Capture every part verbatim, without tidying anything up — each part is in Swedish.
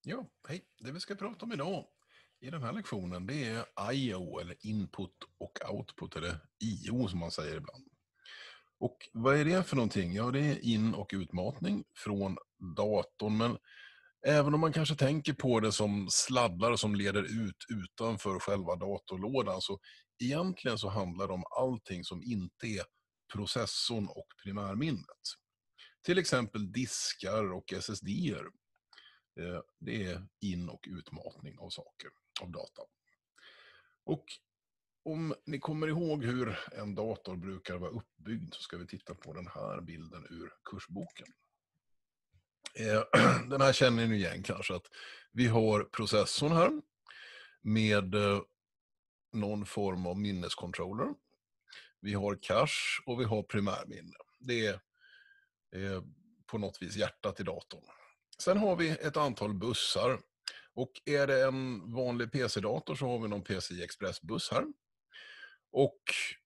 Ja, hej. Det vi ska prata om idag i den här lektionen det är I O eller input och output eller I O som man säger ibland. Och vad är det för någonting? Ja, det är in- och utmatning från datorn, men även om man kanske tänker på det som sladdar som leder ut utanför själva datorlådan, så egentligen så handlar det om allting som inte är processorn och primärminnet. Till exempel diskar och S S D-er. Eh, Det är in- och utmatning av saker, av data. Och om ni kommer ihåg hur en dator brukar vara uppbyggd så ska vi titta på den här bilden ur kursboken. Eh, Den här känner ni igen kanske, att vi har processorn här med eh, någon form av minnescontroller. Vi har cache och vi har primärminne. Det är eh, på något vis hjärtat i datorn. Sen har vi ett antal bussar. Och är det en vanlig P C-dator så har vi någon P C I-Express-buss här. Och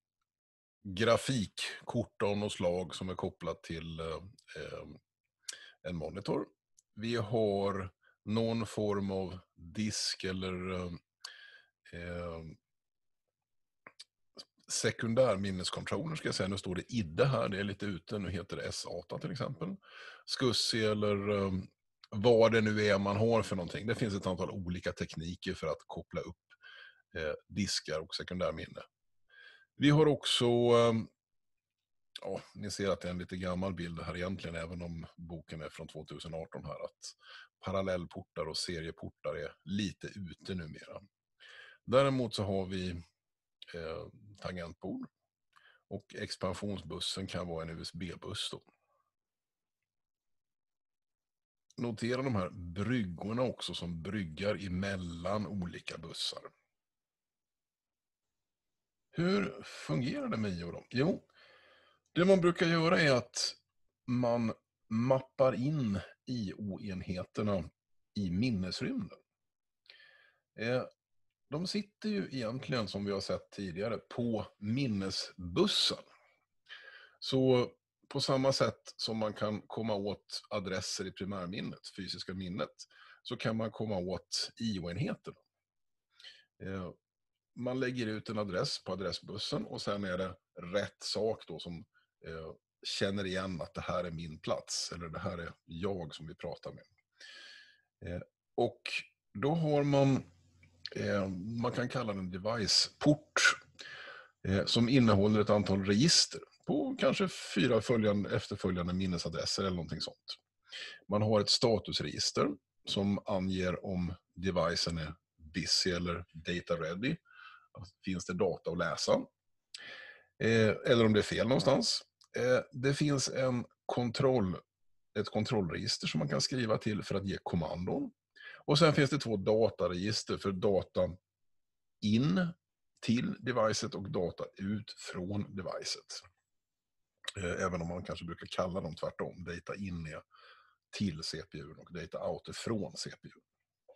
grafikkort av något slag som är kopplat till eh, en monitor. Vi har någon form av disk eller eh, sekundär minnescontroller ska jag säga. Nu står det I D E här, det är lite ute, nu heter det S A T A till exempel. SCSI eller eh, vad det nu är man har för någonting. Det finns ett antal olika tekniker för att koppla upp eh, diskar och sekundärminne. Vi har också, eh, ja, ni ser att det är en lite gammal bild här egentligen, även om boken är från tjugoarton här, att parallellportar och serieportar är lite ute numera. Däremot så har vi eh, tangentbord och expansionsbussen kan vara en U S B-buss då. Notera de här bryggorna också som bryggar emellan olika bussar. Hur fungerar det med I O då? Jo, det man brukar göra är att man mappar in I O-enheterna i minnesrymden. Eh, de sitter ju egentligen, som vi har sett tidigare, på minnesbussen. Så på samma sätt som man kan komma åt adresser i primärminnet, fysiska minnet, så kan man komma åt I O-enheterna. Eh, man lägger ut en adress på adressbussen och sen är det rätt sak då som eh, känner igen att det här är min plats eller det här är jag som vi pratar med. Eh, och då har man, eh, man kan kalla den device-port eh, som innehåller ett antal register på kanske fyra följande, efterföljande minnesadresser eller någonting sånt. Man har ett statusregister som anger om devicen är busy eller data ready. Finns det data att läsa? Eh, eller om det är fel någonstans. Eh, det finns en kontroll, ett kontrollregister som man kan skriva till för att ge kommandon. Och sen finns det två dataregister för data in till devicet och data ut från devicet. Eh, även om man kanske brukar kalla dem tvärtom. Data in är till C P U och data out är från C P U.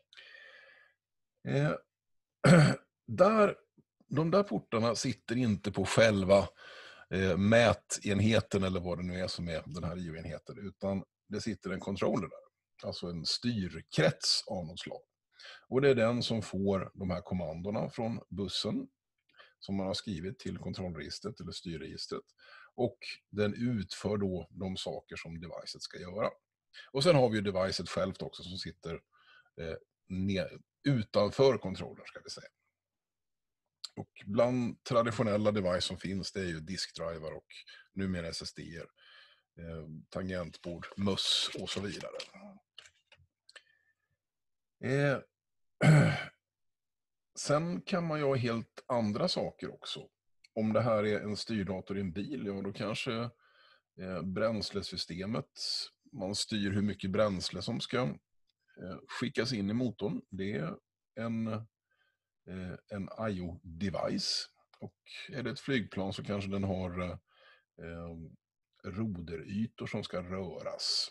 Eh, där, de där portarna sitter inte på själva eh, mätenheten eller vad det nu är som är den här I O-enheten, utan det sitter en controller där. Alltså en styrkrets av något slag. Och det är den som får de här kommandona från bussen som man har skrivit till kontrollregistret eller styrregistret. Och den utför då de saker som devicet ska göra. Och sen har vi ju devicet självt också som sitter eh, ner, utanför kontrollen ska vi säga. Och bland traditionella device som finns det är ju diskdrivar och numera S S D-er, eh, tangentbord, M U S och så vidare. Eh, sen kan man ju ha helt andra saker också. Om det här är en styrdator i en bil, ja då kanske eh, bränslesystemet, man styr hur mycket bränsle som ska eh, skickas in i motorn. Det är en, eh, en I O-device. Och är det ett flygplan så kanske den har eh, roderytor som ska röras.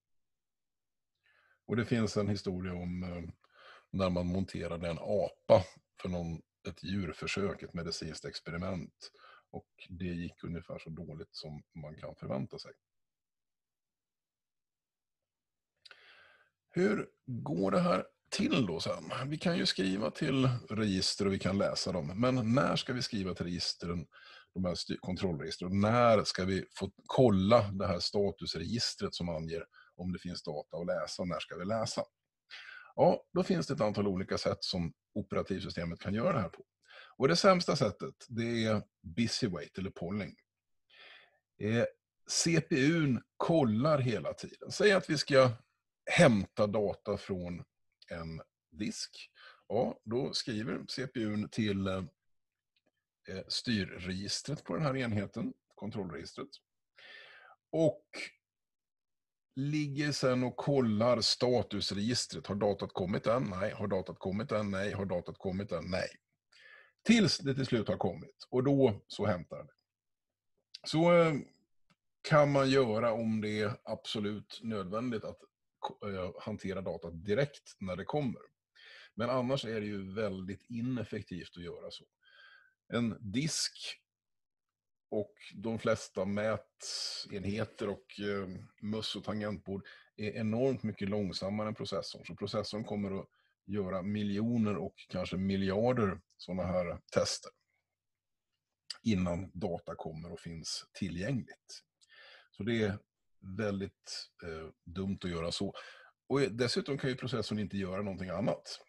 Och det finns en historia om eh, när man monterade en apa för någon, ett djurförsök, ett medicinskt experiment. Och det gick ungefär så dåligt som man kan förvänta sig. Hur går det här till då sen? Vi kan ju skriva till register och vi kan läsa dem. Men när ska vi skriva till registren, de här styr- kontrollregistren? När ska vi få kolla det här statusregistret som anger om det finns data att läsa och när ska vi läsa? Ja, då finns det ett antal olika sätt som operativsystemet kan göra det här på. Och det sämsta sättet, det är busy wait eller polling. Eh, C P U:n kollar hela tiden. Säg att vi ska hämta data från en disk. Ja, då skriver C P U:n till eh, styrregistret på den här enheten, kontrollregistret. Och ligger sen och kollar statusregistret. Har datat kommit än? Nej. Har datat kommit än? Nej. Har datat kommit än? Nej. Tills det till slut har kommit. Och då så hämtar det. Så eh, kan man göra om det är absolut nödvändigt att eh, hantera data direkt när det kommer. Men annars är det ju väldigt ineffektivt att göra så. En disk och de flesta mätenheter och eh, möss- och tangentbord är enormt mycket långsammare än processorn. Så processorn kommer att göra miljoner och kanske miljarder sådana här tester innan data kommer och finns tillgängligt. Så det är väldigt eh, dumt att göra så. Och dessutom kan ju processorn inte göra någonting annat.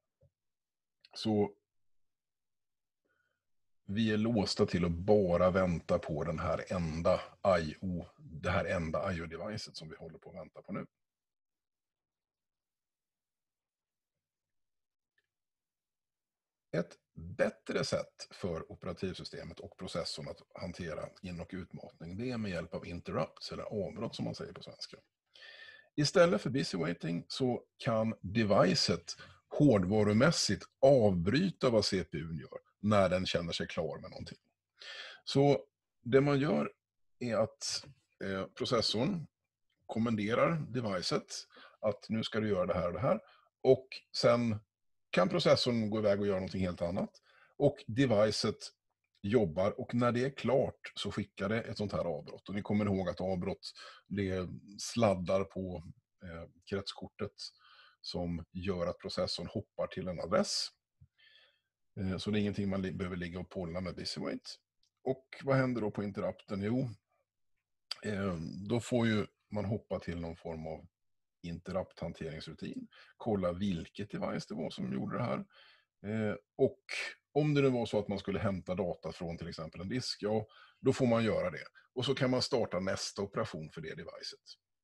Så vi är låsta till att bara vänta på den här enda I O, det här enda I O-devicet som vi håller på att vänta på nu. Ett bättre sätt för operativsystemet och processorn att hantera in- och utmatning, det är med hjälp av interrupts eller avbrott som man säger på svenska. Istället för busy waiting så kan devicet hårdvarumässigt avbryta vad C P U:n gör när den känner sig klar med någonting. Så det man gör är att eh, processorn kommenderar devicet att nu ska du göra det här och det här. Och sen kan processorn gå iväg och göra någonting helt annat. Och devicet jobbar och när det är klart så skickar det ett sånt här avbrott. Och ni kommer ihåg att avbrott, det sladdar på eh, kretskortet som gör att processorn hoppar till en adress. Eh, så det är ingenting man li- behöver ligga och polla med busy wait. Och vad händer då på interrupten? Jo, eh, då får ju man hoppa till någon form av interrupt-hanteringsrutin. Kolla vilket device det var som gjorde det här. Eh, och om det nu var så att man skulle hämta data från till exempel en disk, ja, då får man göra det. Och så kan man starta nästa operation för det devicet.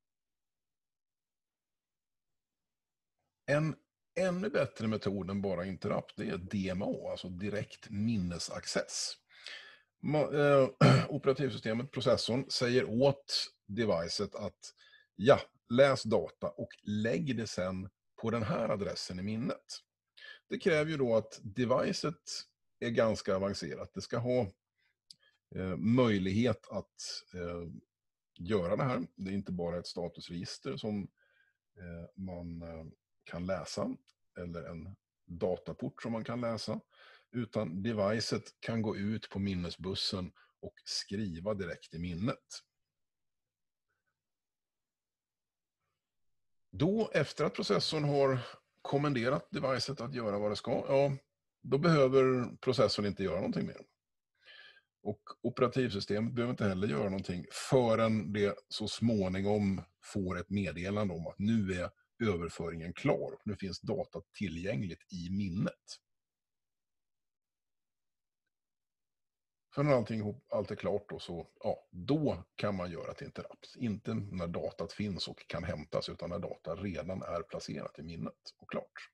En ännu bättre metod än bara interrupt, det är D M A, alltså direkt minnesaccess. Ma- eh, operativsystemet, processorn, säger åt devicet att ja, läs data och lägg det sen på den här adressen i minnet. Det kräver ju då att devicet är ganska avancerat. Det ska ha eh, möjlighet att eh, göra det här. Det är inte bara ett statusregister som eh, man eh, kan läsa eller en dataport som man kan läsa, utan devicet kan gå ut på minnesbussen och skriva direkt i minnet. Då, efter att processorn har kommenderat devicet att göra vad det ska, ja, då behöver processorn inte göra någonting mer. Och operativsystemet behöver inte heller göra någonting förrän det så småningom får ett meddelande om att nu är överföringen klar. Nu finns data tillgängligt i minnet. För när allting, allt är klart då, så ja, då kan man göra ett interrupt. Inte när datat finns och kan hämtas, utan när data redan är placerat i minnet och klart.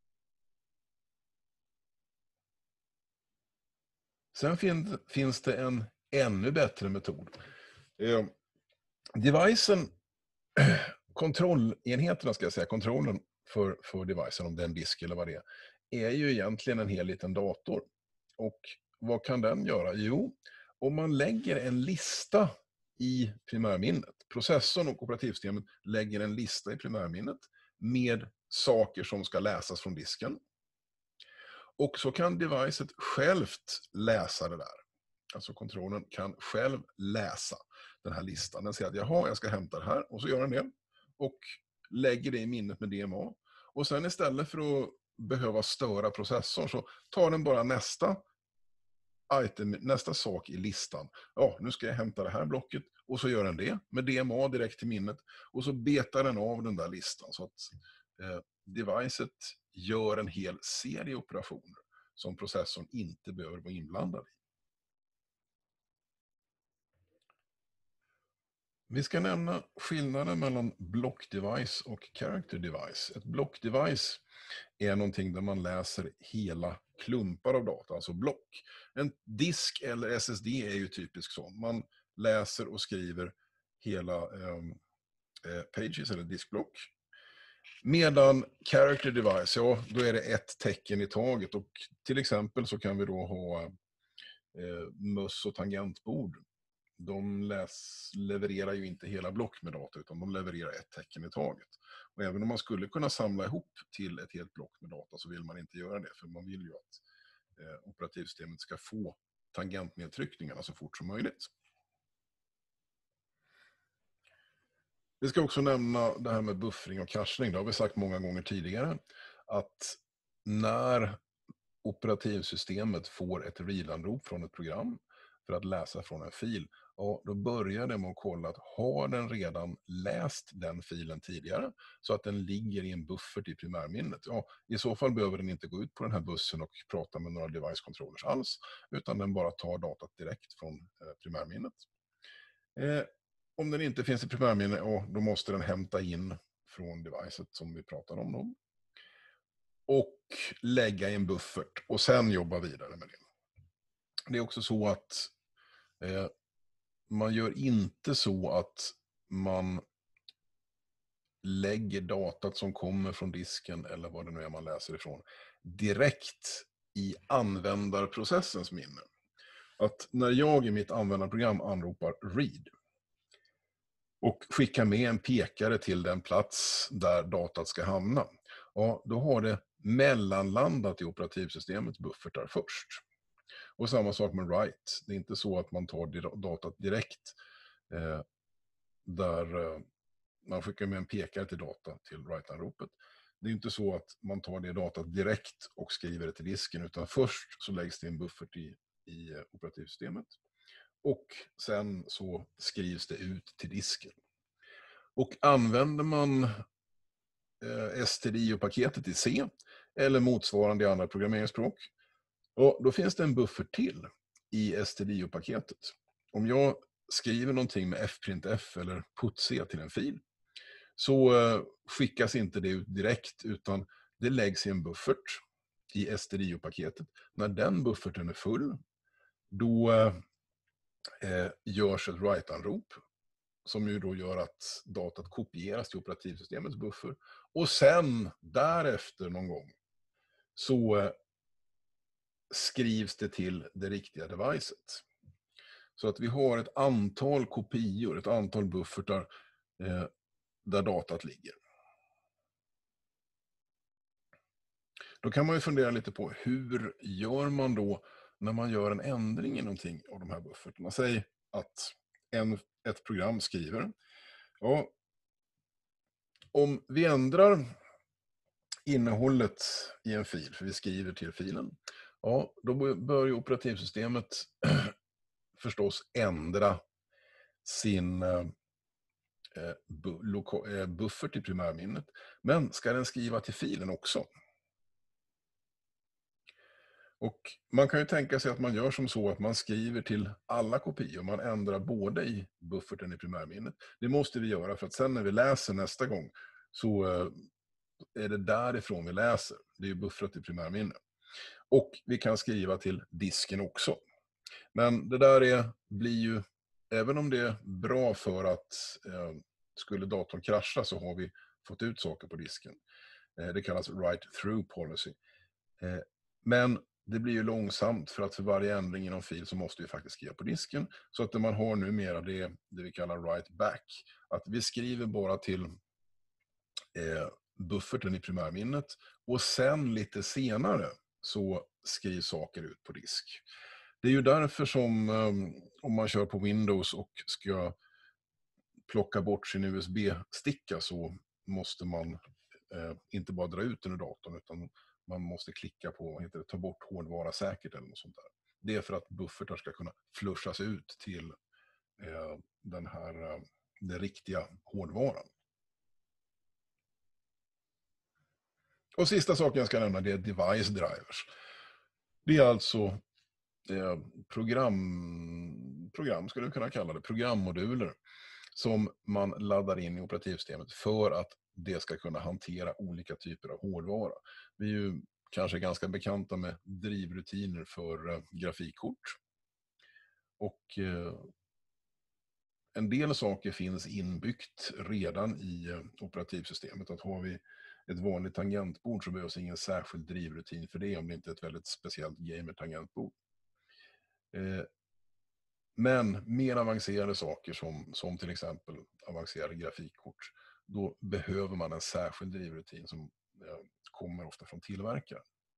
Sen fin, finns det en ännu bättre metod. Eh, devicen, kontrollenheterna ska jag säga, kontrollen för, för devicen, om det är en disk eller vad det är, är ju egentligen en hel liten dator. Och vad kan den göra? Jo, om man lägger en lista i primärminnet, processorn och operativsystemet lägger en lista i primärminnet med saker som ska läsas från disken. Och så kan devicet självt läsa det där. Alltså kontrollen kan själv läsa den här listan. Den säger att jaha, jag ska hämta det här, och så gör den det. Och lägger det i minnet med D M A. Och sen istället för att behöva störa processorn så tar den bara nästa item, nästa sak i listan. Ja, nu ska jag hämta det här blocket och så gör den det med D M A direkt till minnet och så betar den av den där listan så att eh, devicet gör en hel serie operationer som processorn inte behöver vara inblandad i. Vi ska nämna skillnaden mellan block device och character device. Ett block device är någonting där man läser hela klumpar av data, alltså block. En disk eller S S D är ju typiskt sån. Man läser och skriver hela eh, pages eller diskblock. Medan character device, ja, då är det ett tecken i taget. Och till exempel så kan vi då ha eh, möss och tangentbord. De läs, levererar ju inte hela block med data utan de levererar ett tecken i taget. Och även om man skulle kunna samla ihop till ett helt block med data så vill man inte göra det, för man vill ju att eh, operativsystemet ska få tangentnedtryckningarna så fort som möjligt. Vi ska också nämna det här med buffring och cachning. Det har vi sagt många gånger tidigare, att när operativsystemet får ett read-anrop från ett program för att läsa från en fil, ja, då börjar det med att kolla att har den redan läst den filen tidigare så att den ligger i en buffert i primärminnet. Ja, i så fall behöver den inte gå ut på den här bussen och prata med några device controllers alls, utan den bara tar datat direkt från eh, primärminnet. Eh, om den inte finns i primärminnet, ja, då måste den hämta in från devicet som vi pratade om då. Och lägga i en buffert och sen jobba vidare med det. Det är också så att eh, man gör inte så att man lägger datat som kommer från disken eller vad det nu är man läser ifrån direkt i användarprocessens minne. Att när jag i mitt användarprogram anropar read och skickar med en pekare till den plats där datat ska hamna, ja, då har det mellanlandat i operativsystemets buffertar först. Och samma sak med write. Det är inte så att man tar datat direkt eh, där eh, man skickar med en pekare till data till write-anropet. Det är inte så att man tar det datat direkt och skriver det till disken, utan först så läggs det en buffert i, i eh, operativsystemet. Och sen så skrivs det ut till disken. Och använder man eh, S T D I O-paketet i C eller motsvarande i andra programmeringsspråk, och då finns det en buffert till i S T D I O-paketet. Om jag skriver någonting med fprintf eller putc till en fil så eh, skickas inte det ut direkt, utan det läggs i en buffert i S T D I O-paketet. När den bufferten är full, då eh, görs ett write-anrop som ju då gör att datat kopieras till operativsystemets buffer. Och sen därefter någon gång så eh, skrivs det till det riktiga devicet. Så att vi har ett antal kopior, ett antal buffertar eh, där datat ligger. Då kan man ju fundera lite på hur gör man då när man gör en ändring i någonting av de här buffertarna. Säg att en, ett program skriver, ja, om vi ändrar innehållet i en fil, för vi skriver till filen, ja, då bör ju operativsystemet förstås ändra sin eh, bu- eh, buffert i primärminnet. Men ska den skriva till filen också? Och man kan ju tänka sig att man gör som så att man skriver till alla kopior. Man ändrar både i bufferten i primärminnet. Det måste vi göra för att sen när vi läser nästa gång så eh, är det därifrån vi läser. Det är ju buffret i primärminnet. Och vi kan skriva till disken också. Men det där är, blir ju, även om det är bra för att eh, skulle datorn krascha så har vi fått ut saker på disken. Eh, det kallas write through policy. Eh, men det blir ju långsamt för att för varje ändring i någon fil så måste vi faktiskt skriva på disken. Så att det man har numera det är det vi kallar write back. Att vi skriver bara till eh, bufferten i primärminnet och sen lite senare så skrivs saker ut på disk. Det är ju därför som um, om man kör på Windows och ska plocka bort sin U S B-sticka så måste man eh, inte bara dra ut den ur datorn, utan man måste klicka på vad heter det, ta bort hårdvara säkert eller något sånt där. Det är för att buffertar ska kunna flushas ut till eh, den här eh, den riktiga hårdvaran. Och sista saken jag ska nämna, det är device drivers. Det är alltså eh, program, program skulle vi kunna kalla det, programmoduler som man laddar in i operativsystemet för att det ska kunna hantera olika typer av hårdvara. Vi är ju kanske ganska bekanta med drivrutiner för eh, grafikkort. Och eh, en del saker finns inbyggt redan i eh, operativsystemet. Att har vi ett vanligt tangentbord så behövs ingen särskild drivrutin för det om det inte är ett väldigt speciellt gamer-tangentbord. Eh, men mer avancerade saker som, som till exempel avancerade grafikkort, då behöver man en särskild drivrutin som eh, kommer ofta från tillverkaren.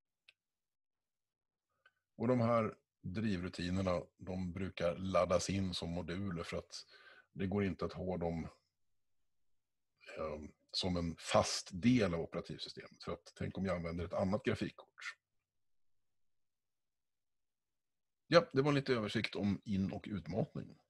Och de här drivrutinerna, de brukar laddas in som moduler för att det går inte att ha dem eh, som en fast del av operativsystemet. För att tänk om jag använder ett annat grafikkort. Ja, det var lite översikt om in- och utmatning.